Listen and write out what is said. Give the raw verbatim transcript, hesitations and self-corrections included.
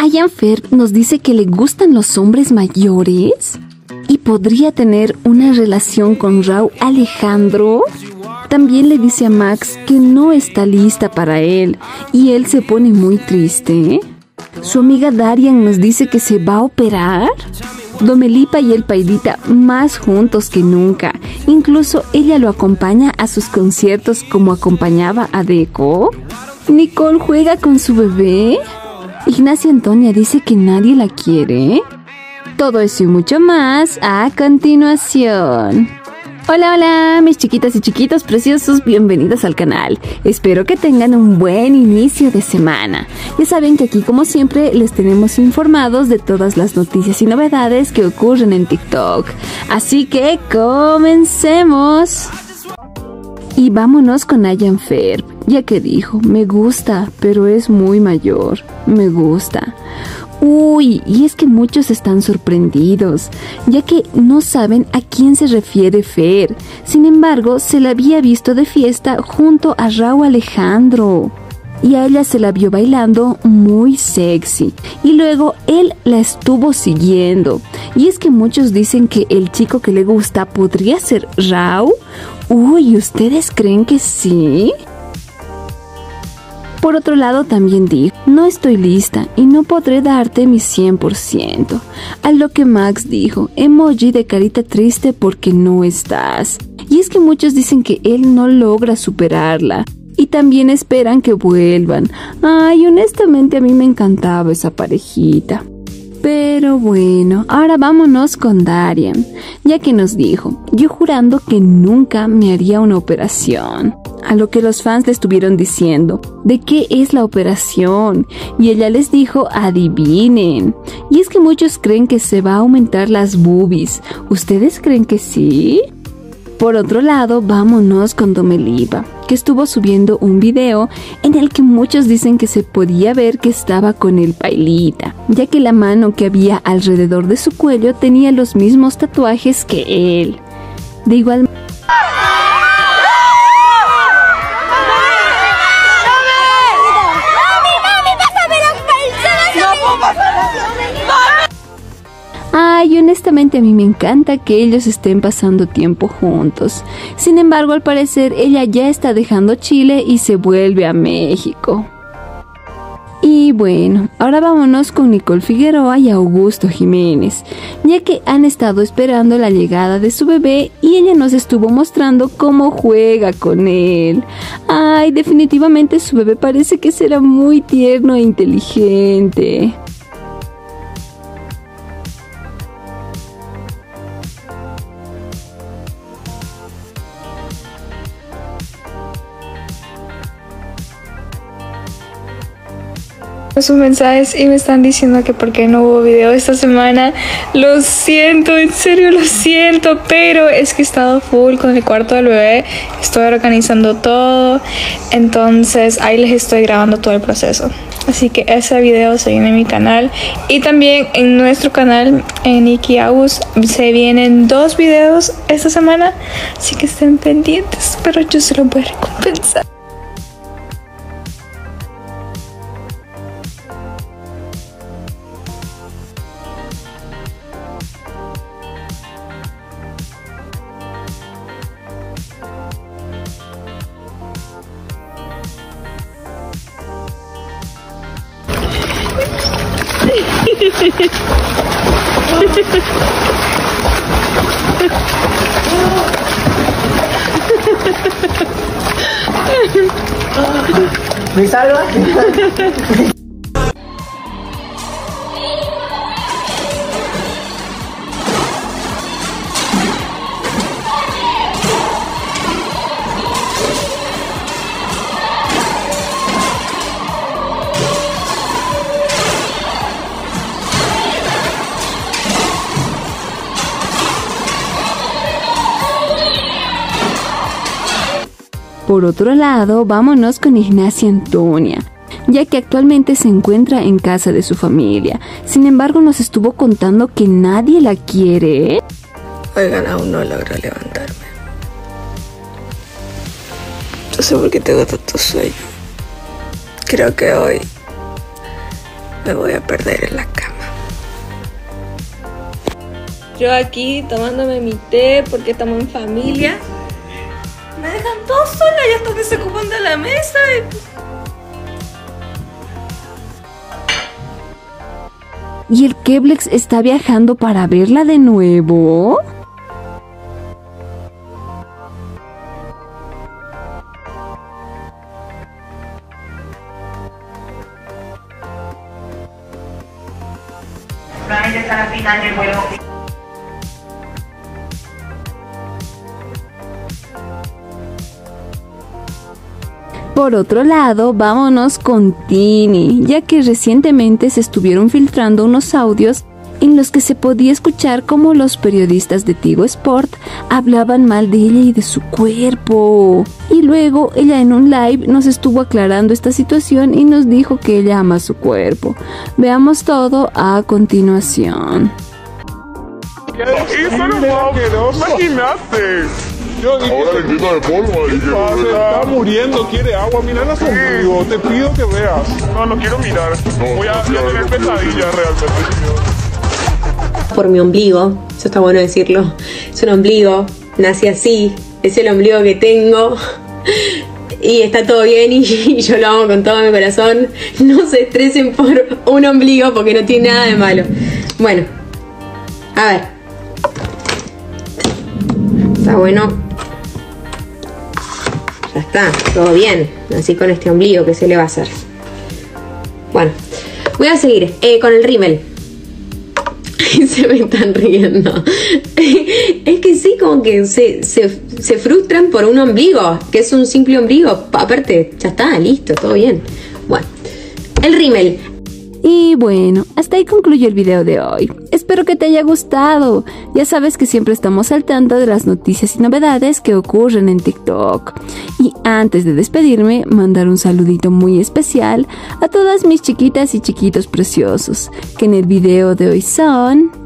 Ian Ferb nos dice que le gustan los hombres mayores y podría tener una relación con Rauw Alejandro. También le dice a Max que no está lista para él y él se pone muy triste. Su amiga Darian nos dice que se va a operar. Domelipa y el Pailita más juntos que nunca. Incluso ella lo acompaña a sus conciertos como acompañaba a Deco. Nicole juega con su bebé. Ignacia Antonia dice que nadie la quiere. Todo eso y mucho más a continuación. Hola, hola, mis chiquitas y chiquitos preciosos, bienvenidos al canal. Espero que tengan un buen inicio de semana. Ya saben que aquí, como siempre, les tenemos informados de todas las noticias y novedades que ocurren en TikTok. Así que comencemos. Y vámonos con Ian Ferb, ya que dijo, me gusta, pero es muy mayor. Me gusta. Uy, y es que muchos están sorprendidos, ya que no saben a quién se refiere Fer. Sin embargo, se la había visto de fiesta junto a Rauw Alejandro. Y a ella se la vio bailando muy sexy. Y luego él la estuvo siguiendo. Y es que muchos dicen que el chico que le gusta podría ser Rauw. Uy, ¿ustedes creen que sí? Por otro lado también dijo, no estoy lista y no podré darte mi cien por ciento. A lo que Max dijo, emoji de carita triste porque no estás. Y es que muchos dicen que él no logra superarla. Y también esperan que vuelvan. Ay, honestamente a mí me encantaba esa parejita. Pero bueno, ahora vámonos con Darian, ya que nos dijo, yo jurando que nunca me haría una operación. A lo que los fans le estuvieron diciendo, ¿de qué es la operación? Y ella les dijo, adivinen. Y es que muchos creen que se va a aumentar las boobies. ¿Ustedes creen que sí? Por otro lado, vámonos con Domelipa, que estuvo subiendo un video en el que muchos dicen que se podía ver que estaba con el Pailita, ya que la mano que había alrededor de su cuello tenía los mismos tatuajes que él. De igual manera, ay, honestamente a mí me encanta que ellos estén pasando tiempo juntos. Sin embargo, al parecer ella ya está dejando Chile y se vuelve a México. Y bueno, ahora vámonos con Nicole Figueroa y Augusto Jiménez, ya que han estado esperando la llegada de su bebé y ella nos estuvo mostrando cómo juega con él. Ay, definitivamente su bebé parece que será muy tierno e inteligente. Sus mensajes y me están diciendo que por qué no hubo video esta semana. Lo siento, en serio lo siento, pero es que he estado full con el cuarto del bebé, estoy organizando todo, entonces ahí les estoy grabando todo el proceso. Así que ese video se viene en mi canal y también en nuestro canal en Nikki Agus se vienen dos videos esta semana, así que estén pendientes, pero yo se los voy a recompensar. ¿Me salva? Por otro lado, vámonos con Ignacia Antonia, ya que actualmente se encuentra en casa de su familia. Sin embargo, nos estuvo contando que nadie la quiere. Oigan, aún no logro levantarme. No sé por qué tengo tanto sueño. Creo que hoy me voy a perder en la cama. Yo aquí tomándome mi té porque estamos en familia. Me dejan todos sola, ya están desocupando la mesa. ¿Y el Keblex está viajando para verla de nuevo? Solamente está la final del vuelo. Por otro lado, vámonos con Tini, ya que recientemente se estuvieron filtrando unos audios en los que se podía escuchar cómo los periodistas de Tigo Sport hablaban mal de ella y de su cuerpo. Y luego ella en un live nos estuvo aclarando esta situación y nos dijo que ella ama su cuerpo. Veamos todo a continuación. Eso no quedó, imagínate. Yo dije, ahora le quita de polvo. ¿Qué pasa? Está muriendo, quiere agua. Mira la ombligo, te pido que veas. No, no quiero mirar. No, voy a, voy a tener pesadillas realmente. Por mi ombligo, eso está bueno decirlo. Es un ombligo, nací así, es el ombligo que tengo. Y está todo bien y, y yo lo amo con todo mi corazón. No se estresen por un ombligo porque no tiene nada de malo. Bueno, a ver. Está bueno. Ya está, todo bien. Así con este ombligo, ¿qué se le va a hacer? Bueno, voy a seguir eh, con el rímel. Se me están riendo. Es que sí, como que se, se, se frustran por un ombligo, que es un simple ombligo. Aparte, ya está, listo, todo bien. Bueno, el rímel. Y bueno, hasta ahí concluye el video de hoy. Espero que te haya gustado. Ya sabes que siempre estamos al tanto de las noticias y novedades que ocurren en TikTok. Y antes de despedirme, mandar un saludito muy especial a todas mis chiquitas y chiquitos preciosos, que en el video de hoy son...